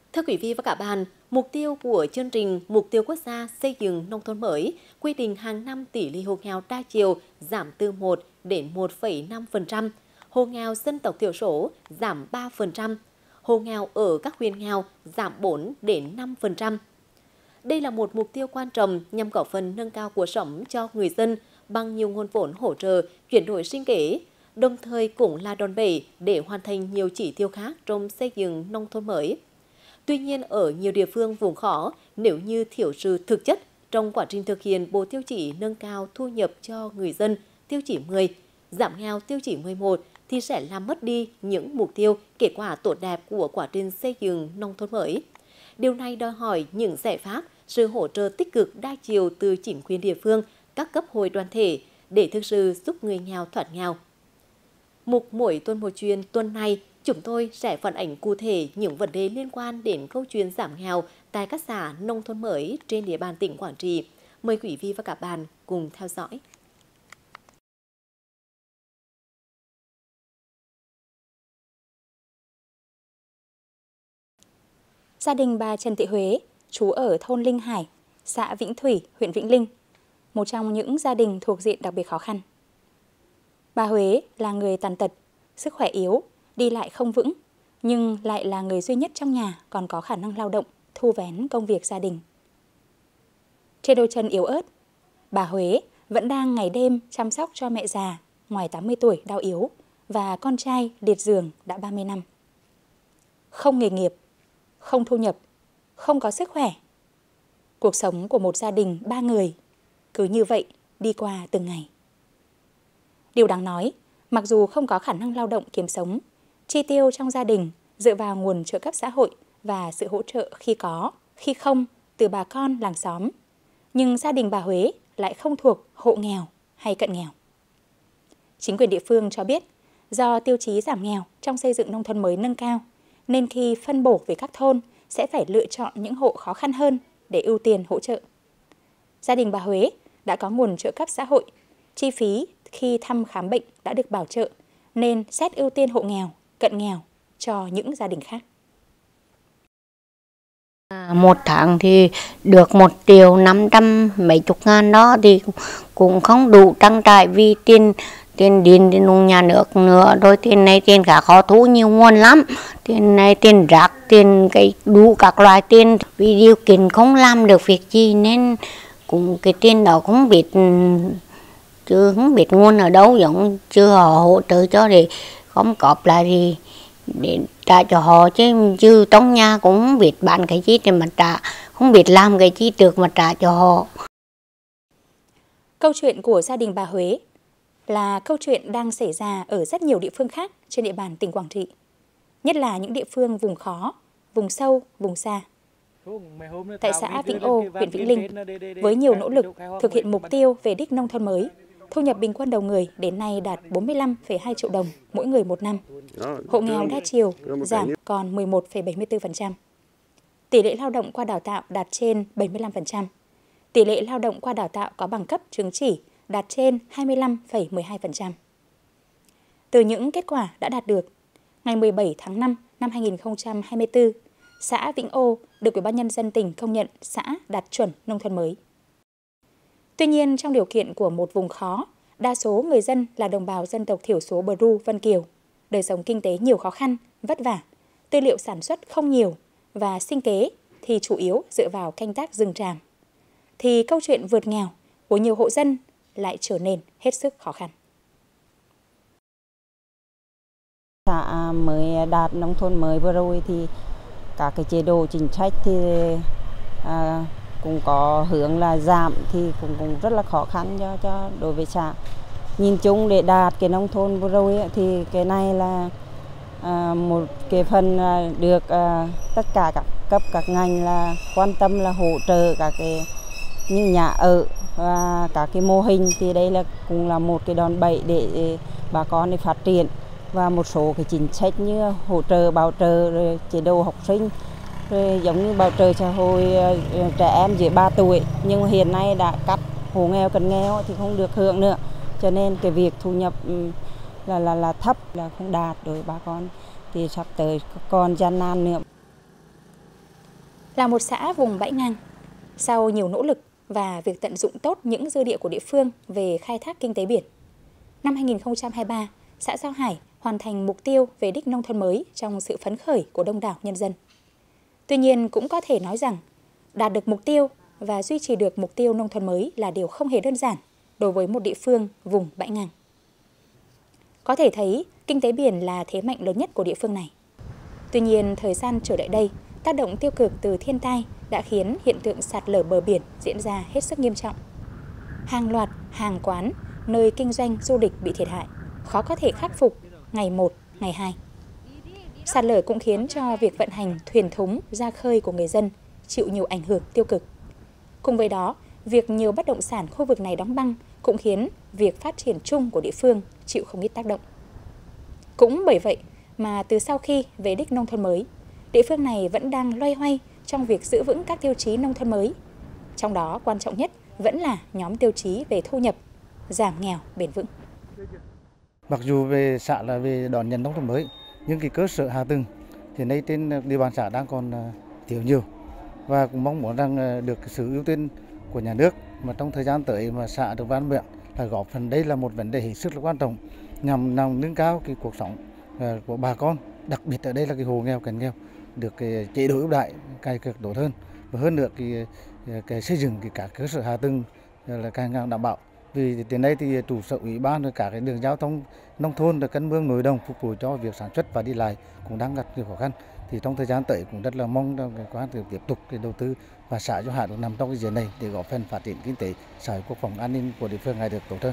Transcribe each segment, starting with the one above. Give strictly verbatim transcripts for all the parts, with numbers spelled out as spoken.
Thưa quý vị và các bạn, mục tiêu của chương trình Mục tiêu Quốc gia xây dựng nông thôn mới quy định hàng năm tỷ lệ hộ nghèo đa chiều giảm từ một đến một phẩy năm phần trăm, hộ nghèo dân tộc thiểu số giảm ba phần trăm, hộ nghèo ở các huyện nghèo giảm bốn đến năm phần trăm. Đây là một mục tiêu quan trọng nhằm góp phần nâng cao cuộc sống cho người dân bằng nhiều nguồn vốn hỗ trợ, chuyển đổi sinh kế, đồng thời cũng là đòn bẩy để hoàn thành nhiều chỉ tiêu khác trong xây dựng nông thôn mới. Tuy nhiên, ở nhiều địa phương vùng khó, nếu như thiếu sự thực chất trong quá trình thực hiện bộ tiêu chí nâng cao thu nhập cho người dân tiêu chí mười, giảm nghèo tiêu chí mười một thì sẽ làm mất đi những mục tiêu, kết quả tốt đẹp của quá trình xây dựng nông thôn mới. Điều này đòi hỏi những giải pháp, sự hỗ trợ tích cực đa chiều từ chính quyền địa phương, các cấp hội đoàn thể để thực sự giúp người nghèo thoát nghèo. Mục Mỗi tuần một chuyện tuần này, chúng tôi sẽ phản ánh cụ thể những vấn đề liên quan đến câu chuyện giảm nghèo tại các xã nông thôn mới trên địa bàn tỉnh Quảng Trị. Mời quý vị và các bạn cùng theo dõi. Gia đình bà Trần Thị Huế, trú ở thôn Linh Hải, xã Vĩnh Thủy, huyện Vĩnh Linh, một trong những gia đình thuộc diện đặc biệt khó khăn. Bà Huế là người tàn tật, sức khỏe yếu, đi lại không vững, nhưng lại là người duy nhất trong nhà còn có khả năng lao động, thu vén công việc gia đình. Trên đôi chân yếu ớt, bà Huế vẫn đang ngày đêm chăm sóc cho mẹ già ngoài tám mươi tuổi đau yếu và con trai liệt giường đã ba mươi năm. Không nghề nghiệp, không thu nhập, không có sức khỏe. Cuộc sống của một gia đình ba người cứ như vậy đi qua từng ngày. Điều đáng nói, mặc dù không có khả năng lao động kiếm sống, chi tiêu trong gia đình dựa vào nguồn trợ cấp xã hội và sự hỗ trợ khi có, khi không từ bà con làng xóm, nhưng gia đình bà Huế lại không thuộc hộ nghèo hay cận nghèo. Chính quyền địa phương cho biết, do tiêu chí giảm nghèo trong xây dựng nông thôn mới nâng cao, nên khi phân bổ về các thôn sẽ phải lựa chọn những hộ khó khăn hơn để ưu tiên hỗ trợ. Gia đình bà Huế đã có nguồn trợ cấp xã hội, chi phí khi thăm khám bệnh đã được bảo trợ, nên xét ưu tiên hộ nghèo, cận nghèo cho những gia đình khác. Một tháng thì được một triệu năm trăm mấy chục ngàn đó thì cũng không đủ trang trải vì tiền tiền điện tiền nông nhà nước nữa, rồi tiền này tiền cả khó thu nhiều nguồn lắm, tiền này tiền rác tiền cái đủ các loại tiền, vì điều kiện không làm được việc gì nên cũng cái tiền đó không biết chứ không biết nguồn ở đâu, giống chưa họ hỗ trợ cho để không cọp lại thì để trả cho họ, chứ chứ trong nhà cũng không biết bán cái gì để mà trả, không biết làm cái gì được mà trả cho họ. Câu chuyện của gia đình bà Huế là câu chuyện đang xảy ra ở rất nhiều địa phương khác trên địa bàn tỉnh Quảng Trị, nhất là những địa phương vùng khó, vùng sâu, vùng xa. Tại xã Vĩnh Âu, huyện Vĩnh Linh, với nhiều nỗ lực thực hiện mục tiêu về đích nông thôn mới, thu nhập bình quân đầu người đến nay đạt bốn mươi lăm phẩy hai triệu đồng mỗi người một năm. Hộ nghèo đa chiều giảm còn mười một phẩy bảy mươi tư phần trăm. Tỷ lệ lao động qua đào tạo đạt trên bảy mươi lăm phần trăm. Tỷ lệ lao động qua đào tạo có bằng cấp chứng chỉ đạt trên hai mươi lăm phẩy mười hai phần trăm. Từ những kết quả đã đạt được, ngày mười bảy tháng năm năm hai nghìn không trăm hai mươi tư, xã Vĩnh Âu được Ủy ban nhân dân tỉnh công nhận xã đạt chuẩn nông thôn mới. Tuy nhiên, trong điều kiện của một vùng khó, đa số người dân là đồng bào dân tộc thiểu số Bờ Ru, Vân Kiều, đời sống kinh tế nhiều khó khăn, vất vả, tư liệu sản xuất không nhiều và sinh kế thì chủ yếu dựa vào canh tác rừng tràm, thì câu chuyện vượt nghèo của nhiều hộ dân lại trở nên hết sức khó khăn. Xã mới đạt nông thôn mới vừa rồi thì các cái chế độ chính sách thì à, cũng có hướng là giảm thì cũng cũng rất là khó khăn cho cho đối với xã. Nhìn chung để đạt cái nông thôn vừa rồi ấy, thì cái này là à, một cái phần được à, tất cả các cấp các ngành là quan tâm là hỗ trợ các cái như nhà ở và các cái mô hình, thì đây là cũng là một cái đòn bẩy để bà con để phát triển, và một số cái chính sách như hỗ trợ bảo trợ rồi chế độ học sinh, rồi giống như bảo trợ xã hội trẻ em dưới ba tuổi, nhưng hiện nay đã cắt hộ nghèo cận nghèo thì không được hưởng nữa, cho nên cái việc thu nhập là là là thấp, là không đạt đối với bà con, thì sắp tới còn gian nan nữa. Là một xã vùng bãi ngang, sau nhiều nỗ lực và việc tận dụng tốt những dư địa của địa phương về khai thác kinh tế biển, năm hai nghìn không trăm hai mươi ba, xã Giao Hải hoàn thành mục tiêu về đích nông thôn mới trong sự phấn khởi của đông đảo nhân dân. Tuy nhiên, cũng có thể nói rằng đạt được mục tiêu và duy trì được mục tiêu nông thôn mới là điều không hề đơn giản đối với một địa phương vùng bãi ngang. Có thể thấy, kinh tế biển là thế mạnh lớn nhất của địa phương này. Tuy nhiên, thời gian trở lại đây, tác động tiêu cực từ thiên tai đã khiến hiện tượng sạt lở bờ biển diễn ra hết sức nghiêm trọng. Hàng loạt hàng quán, nơi kinh doanh du lịch bị thiệt hại, khó có thể khắc phục ngày một, ngày hai. Sạt lở cũng khiến cho việc vận hành thuyền thúng ra khơi của người dân chịu nhiều ảnh hưởng tiêu cực. Cùng với đó, việc nhiều bất động sản khu vực này đóng băng cũng khiến việc phát triển chung của địa phương chịu không ít tác động. Cũng bởi vậy mà từ sau khi về đích nông thôn mới, địa phương này vẫn đang loay hoay trong việc giữ vững các tiêu chí nông thôn mới. Trong đó quan trọng nhất vẫn là nhóm tiêu chí về thu nhập, giảm nghèo bền vững. Mặc dù về xã là về đón nhận nông thôn mới, nhưng cái cơ sở hạ tầng thì nay trên địa bàn xã đang còn thiếu nhiều, và cũng mong muốn rằng được sự ưu tiên của nhà nước mà trong thời gian tới mà xã được ban huyện là góp phần, đây là một vấn đề hết sức là quan trọng nhằm nhằm nâng cao cái cuộc sống của bà con, đặc biệt ở đây là cái hộ nghèo cận nghèo được cái chế độ ưu đãi cải cách tốt hơn, và hơn nữa cái, cái xây dựng cái các cơ sở hạ tầng là càng càng đảm bảo. Vì tiền đây thì chủ sở ủy ban rồi cả cái đường giao thông nông thôn, rồi cân mương nội đồng phục vụ cho việc sản xuất và đi lại cũng đang gặp nhiều khó khăn. Thì trong thời gian tới cũng rất là mong trong cái quá trình tiếp tục cái đầu tư, và xã Giao Hải được nằm trong cái diện này để góp phần phát triển kinh tế, xã hội, quốc phòng an ninh của địa phương ngày được tốt hơn.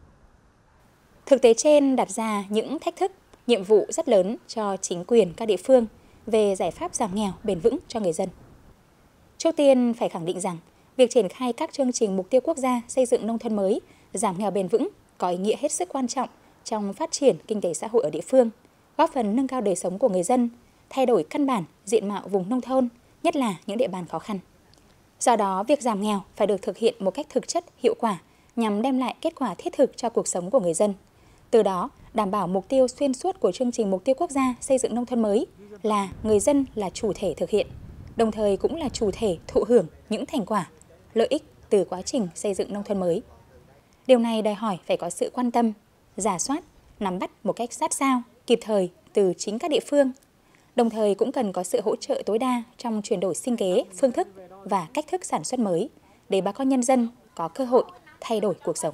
Thực tế trên đặt ra những thách thức, nhiệm vụ rất lớn cho chính quyền các địa phương về giải pháp giảm nghèo bền vững cho người dân. Trước tiên phải khẳng định rằng việc triển khai các chương trình mục tiêu quốc gia xây dựng nông thôn mới, giảm nghèo bền vững có ý nghĩa hết sức quan trọng trong phát triển kinh tế xã hội ở địa phương, góp phần nâng cao đời sống của người dân, thay đổi căn bản diện mạo vùng nông thôn, nhất là những địa bàn khó khăn. Do đó, việc giảm nghèo phải được thực hiện một cách thực chất, hiệu quả nhằm đem lại kết quả thiết thực cho cuộc sống của người dân. Từ đó, đảm bảo mục tiêu xuyên suốt của chương trình mục tiêu quốc gia xây dựng nông thôn mới là người dân là chủ thể thực hiện, đồng thời cũng là chủ thể thụ hưởng những thành quả, lợi ích từ quá trình xây dựng nông thôn mới. Điều này đòi hỏi phải có sự quan tâm, rà soát, nắm bắt một cách sát sao, kịp thời từ chính các địa phương. Đồng thời cũng cần có sự hỗ trợ tối đa trong chuyển đổi sinh kế, phương thức và cách thức sản xuất mới để bà con nhân dân có cơ hội thay đổi cuộc sống.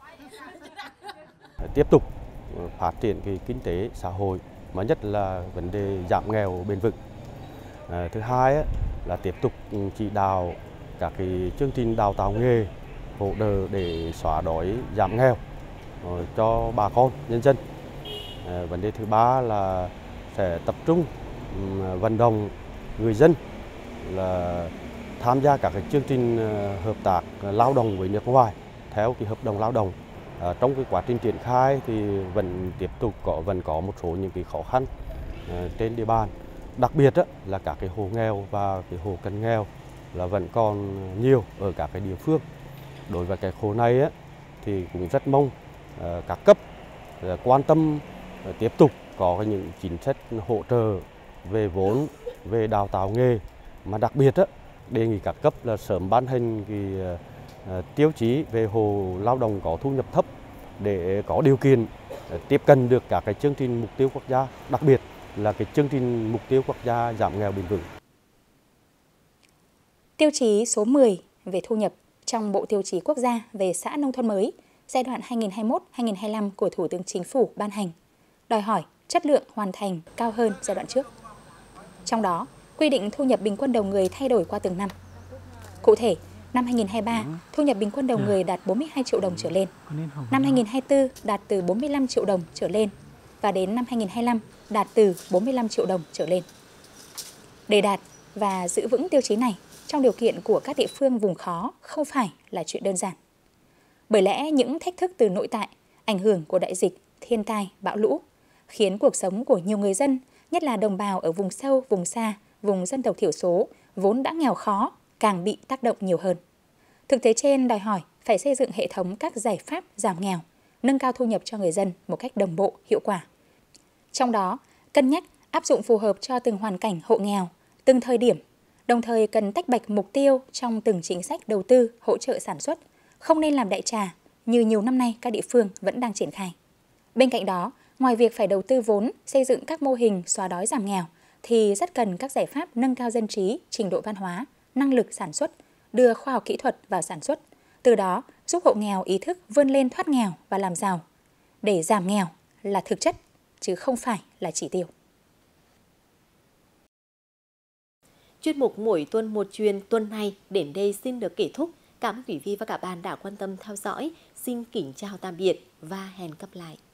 Tiếp tục phát triển cái kinh tế xã hội, mà nhất là vấn đề giảm nghèo bền vững. À, thứ hai á, là tiếp tục chỉ đạo các cái chương trình đào tạo nghề hỗ trợ để xóa đói giảm nghèo uh, cho bà con nhân dân. À, vấn đề thứ ba là sẽ tập trung um, vận động người dân là tham gia các cái chương trình uh, hợp tác uh, lao động với nước ngoài theo cái hợp đồng lao động. À, trong cái quá trình triển khai thì vẫn tiếp tục có vẫn có một số những cái khó khăn uh, trên địa bàn, đặc biệt á, là các cái hộ nghèo và cái hộ cận nghèo là vẫn còn nhiều ở các cái địa phương. Đối với cái khối này á, thì cũng rất mong uh, các cấp uh, quan tâm uh, tiếp tục có những chính sách hỗ trợ về vốn, về đào tạo nghề, mà đặc biệt á, đề nghị các cấp là sớm ban hành cái uh, tiêu chí về hộ lao động có thu nhập thấp để có điều kiện uh, tiếp cận được các cái chương trình mục tiêu quốc gia, đặc biệt là cái chương trình mục tiêu quốc gia giảm nghèo bền vững. Tiêu chí số mười về thu nhập trong Bộ Tiêu chí Quốc gia về xã nông thôn mới giai đoạn hai nghìn không trăm hai mươi mốt đến hai nghìn không trăm hai mươi lăm của Thủ tướng Chính phủ ban hành, đòi hỏi chất lượng hoàn thành cao hơn giai đoạn trước. Trong đó, quy định thu nhập bình quân đầu người thay đổi qua từng năm. Cụ thể, năm hai nghìn không trăm hai mươi ba, thu nhập bình quân đầu người đạt bốn mươi hai triệu đồng trở lên, năm hai nghìn không trăm hai mươi tư đạt từ bốn mươi lăm triệu đồng trở lên, và đến năm hai nghìn không trăm hai mươi lăm đạt từ bốn mươi lăm triệu đồng trở lên. Để đạt và giữ vững tiêu chí này trong điều kiện của các địa phương vùng khó không phải là chuyện đơn giản. Bởi lẽ những thách thức từ nội tại, ảnh hưởng của đại dịch, thiên tai, bão lũ khiến cuộc sống của nhiều người dân, nhất là đồng bào ở vùng sâu, vùng xa, vùng dân tộc thiểu số vốn đã nghèo khó, càng bị tác động nhiều hơn. Thực tế trên đòi hỏi phải xây dựng hệ thống các giải pháp giảm nghèo, nâng cao thu nhập cho người dân một cách đồng bộ, hiệu quả. Trong đó, cân nhắc áp dụng phù hợp cho từng hoàn cảnh hộ nghèo, từng thời điểm, Đồng thời cần tách bạch mục tiêu trong từng chính sách đầu tư, hỗ trợ sản xuất, không nên làm đại trà như nhiều năm nay các địa phương vẫn đang triển khai. Bên cạnh đó, ngoài việc phải đầu tư vốn, xây dựng các mô hình xóa đói giảm nghèo, thì rất cần các giải pháp nâng cao dân trí, trình độ văn hóa, năng lực sản xuất, đưa khoa học kỹ thuật vào sản xuất, từ đó giúp hộ nghèo ý thức vươn lên thoát nghèo và làm giàu. Để giảm nghèo là thực chất, chứ không phải là chỉ tiêu. Chuyên mục Mỗi tuần một chuyện tuần này đến đây xin được kết thúc. Cảm ơn quý vị và các bạn đã quan tâm theo dõi. Xin kính chào tạm biệt và hẹn gặp lại.